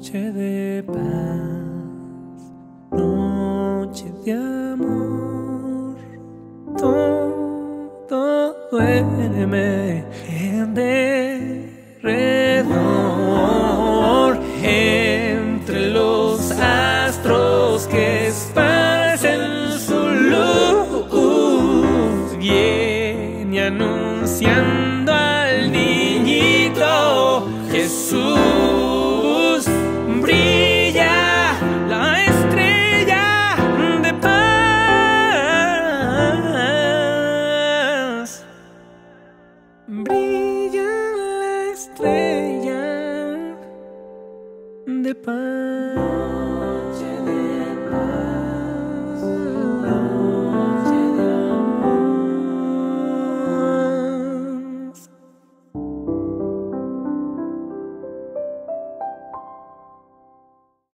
noche de paz, noche de amor. Todo duerme en derredor, entre los astros que esparcen su luz, viene anunciando al niñito Jesús. Brilla la estrella de paz, brilla la estrella de paz.